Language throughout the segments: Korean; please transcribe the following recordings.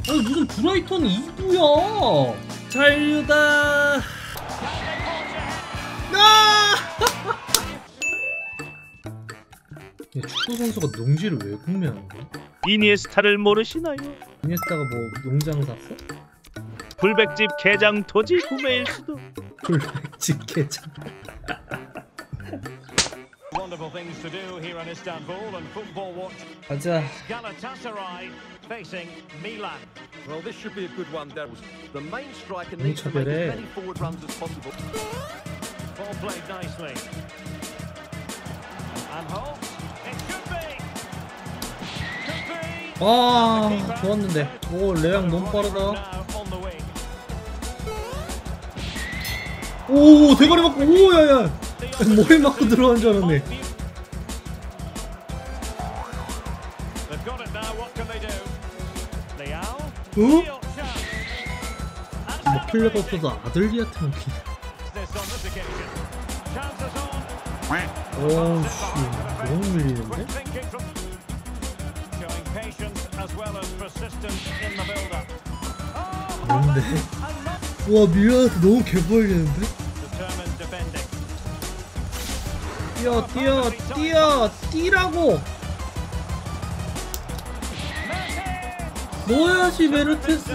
아니 무슨 브라이턴 2부야. 잔류다. 축구 선수가 농지를 왜 구매하는 거야? 이니에스타를 모르시나요? 이니에스타가 뭐 농장 샀어? 불백집 개장 토지 구매일 수도. 불백집 개장. Wonderful things to do here in Istanbul and football watch. 가자. Galatasaray facing Milan. Well, this should be a good one, Darryl. The main striker needs to make as many forward runs as possible. Ball played nicely. And Holt. It should be. Could be. 아, 좋았는데. 오, 레앙 너무 빠르다. 오, 대가리 맞고, 오, 야야. 머리 맞고 들어간 줄 알았네. 어? 뭐 필요가 없어서 아들리한테만 그냥. 오씨, 너무 밀리는데? 뭔데? 와, 밀려서 너무 개보이는데? 뛰어, 뛰라고! 넣어야지, 메르테스.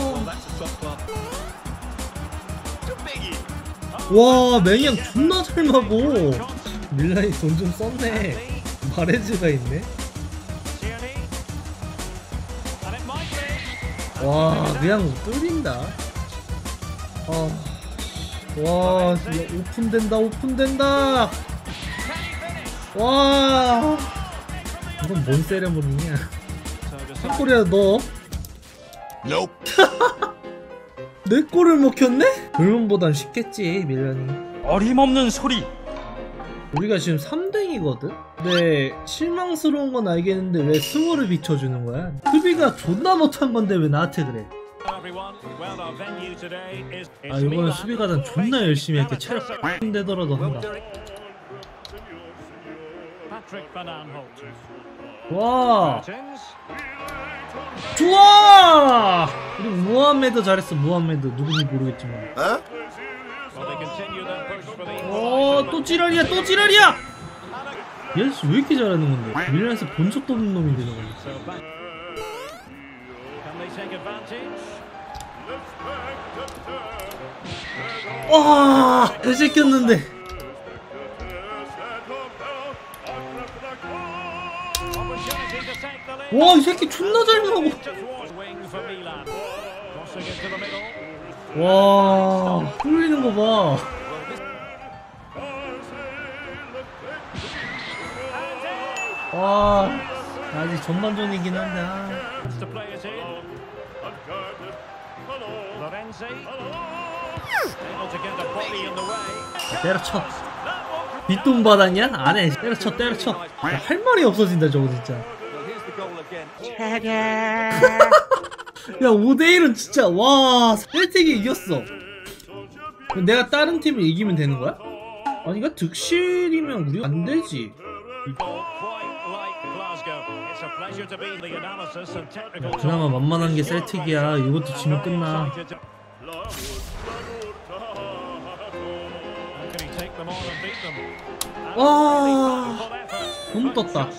와, 매니악 존나 잘 마고. 밀란이 돈 좀 썼네. 마레즈가 있네. 와, 그냥 뚫린다. 와, 오픈된다. 와, 이건 뭔 세레모니냐? 한 골이야 너? 내 골을 먹혔네? 불문보단 쉽겠지 밀란이. 어림없는 소리. 우리가 지금 3등이거든? 근데 실망스러운 건 알겠는데 왜 승호를 비춰주는 거야? 수비가 존나 못한 건데 왜 나한테 그래? 아, 이거는 수비가단 존나 열심히 할게. 체력 되더라도 한다. 와, 좋아! 우리 무함메드 잘했어. 무함메드 누군지 모르겠지만. 또 찌라리야. 얘 왜 이렇게 잘하는 건데? 밀란에서 본 적도 없는 놈인데 저거. 와, 배제꼈는데. 와, 이 새끼 존나 잘 나고. 와, 뚫리는 거 봐. 와, 아직 전반전이긴 한데. 때려쳐. 뒷돈 받았냐? 안해. 때려쳐. 야, 할 말이 없어진다 저거 진짜. 야, 5대1은 진짜. 와, 셀틱이 이겼어. 내가 다른 팀을 이기면 되는 거야? 아니, 이거 득실이면 우리가 안 되지. 그나마 만만한 게 셀틱이야. 이것도 지면 끝나. 와, 너무 떴다.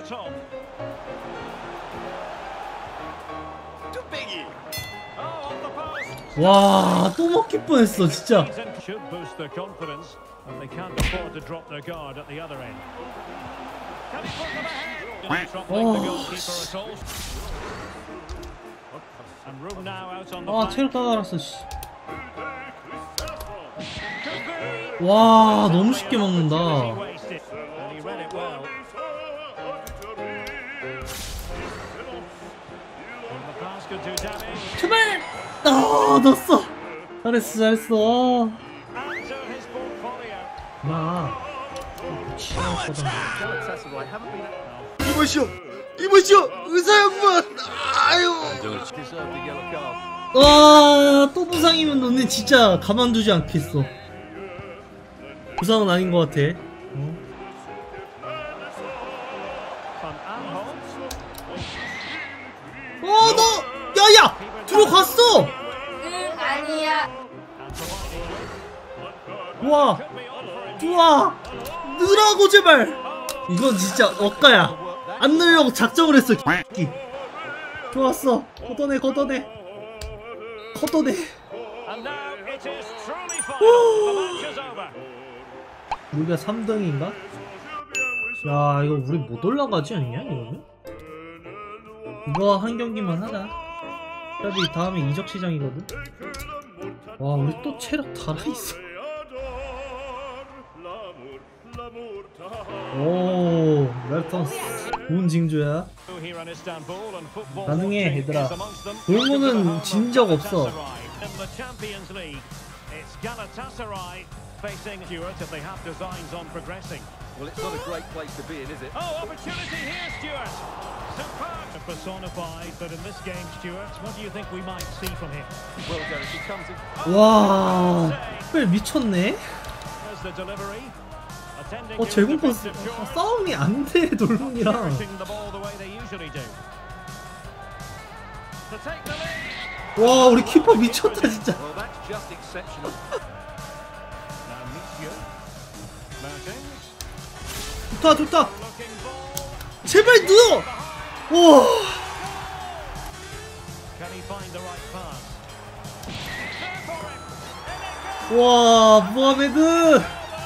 와, 또 먹힐 뻔했어 진짜. 아, 체력 다 달았어. 와, 너무 쉽게 먹는다. 제발! 아, 넣었어. 잘했어. 나 이보시오, 의사 양반. 아유. 와, 또 부상이면 너네 진짜 가만두지 않겠어. 부상은 아닌 것 같아. 너! 야야! 넣으라고 제발. 이건 진짜 억가야. 안 넣으려고 작정을 했어. 좋았어. 걷어내. And now it is truly final. The match is over. 우리가 3등인가? 야 이거 우리 못 올라가지 않냐 이러면? 이거 한 경기만 하자. 어차피 다음에 이적 시장이거든. 와 우리 또 체력 달아있어. 오 랩턴스 좋은 징조야. 가능해 얘들아. 골문은 진 적 없어. Facing Stuart if they have designs on progressing. Well, it's not a great place to be in, is it? Oh, opportunity here, Stuart. Superb. Personified, but in this game, Stuart, what do you think we might see from him? Well, Derek, he comes in. 와, 왜 미쳤네? There's the delivery. 제공권 싸움이 안 돼, 돌문이랑. The ball the way they usually do. To take the lead. 와, 우리 키퍼 미쳤다 진짜. Well, that's just exceptional. 좋다. 제발 넣어. 와. 와, 무하메드.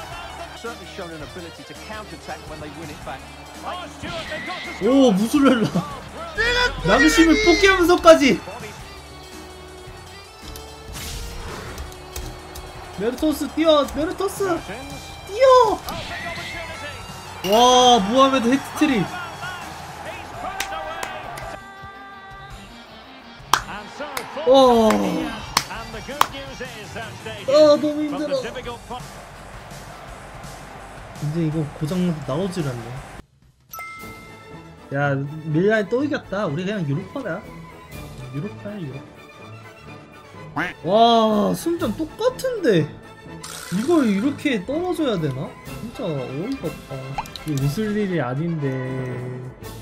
오, 무술렐라. 낭심을 포기하면서까지. 메르토스 뛰어. 와, 무하메드 헤트트릭. 와. 너무 힘들어. 이제 이거 고장 나오질 않네. 야, 밀란이 또 이겼다. 우리 그냥 유로파다. 유로파야. 와, 승점 똑같은데 이걸 이렇게 떨어져야 되나? 진짜 어이가 없다. 이거 웃을 일이 아닌데.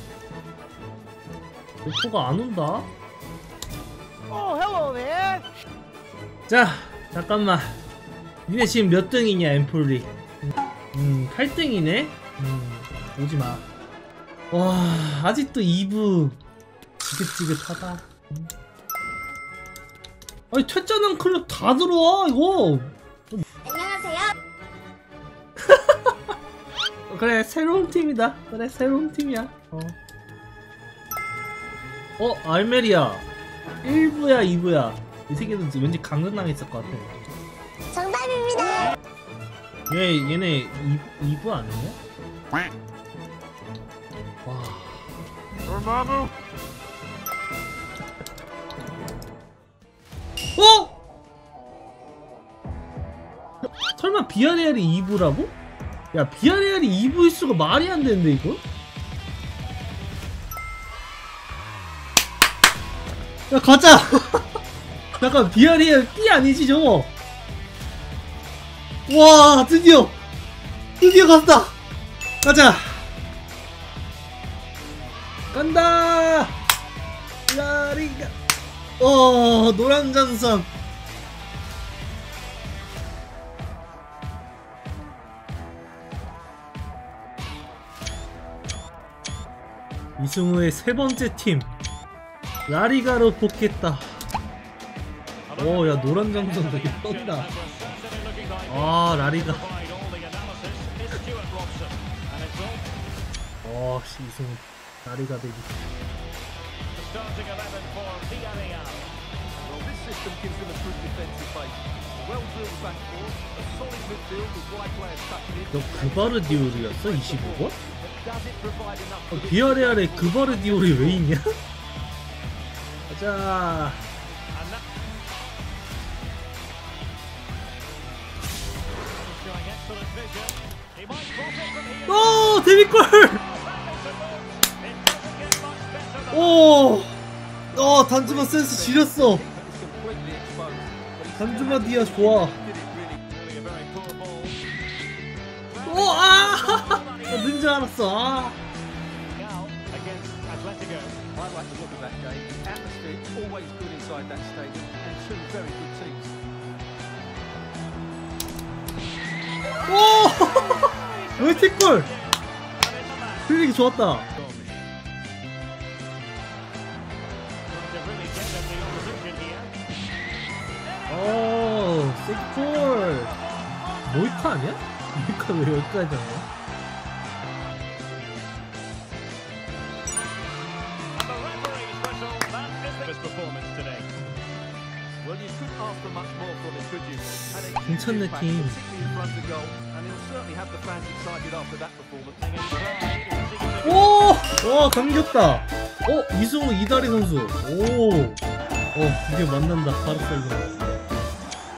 오퍼가 안 온다? 자, 잠깐만. 니네 지금 몇 등이냐, 엠폴리? 8등이네? 오지마. 와, 아직도 2부 지긋지긋하다. 아니, 퇴짜는 클럽 다 들어와, 이거! 안녕하세요. 그래, 새로운 팀이다. 그래, 새로운 팀이야. 알메리아 1부야 2부야. 이 새끼는 왠지 강등당했을 것 같아. 정답입니다. 얘네 2부 아니냐? 와. 설마 비아레알이 2부라고? 야, 비아레알이 2부일 수가 말이 안 되는데 이거? 야, 가자! 잠깐, 비아레알 B 아니지 저거? 와, 드디어 갔다! 가자! 간다! 라리가 노란 잔선. 이승우의 세 번째 팀 라리가로 복귀했다. 야, 노란 장선 되게 떤다. 라리가. 이승우 라리가 되기. 너 그바르디올이었어? 25번? 비아레알에 그바르디올이 왜 있냐? 가자. 데뷔골! 단주마 센스 지렸어. 단주마 디아 좋아. 넣는 줄 알았어. 웨스트골! 플릭이 좋았다. 오, 세골. 모이카 아니야? 모이카 왜 여기까지 하냐? Well, you couldn't ask for much more from him, could you? And a 괜찮은 huge impact, 느낌. particularly in front of goal, and he'll certainly have the fans excited after that performance. 오! 와, 감겼다. 이승우 이다리 선수. 오. 드디어 만난다. 바르셀로나.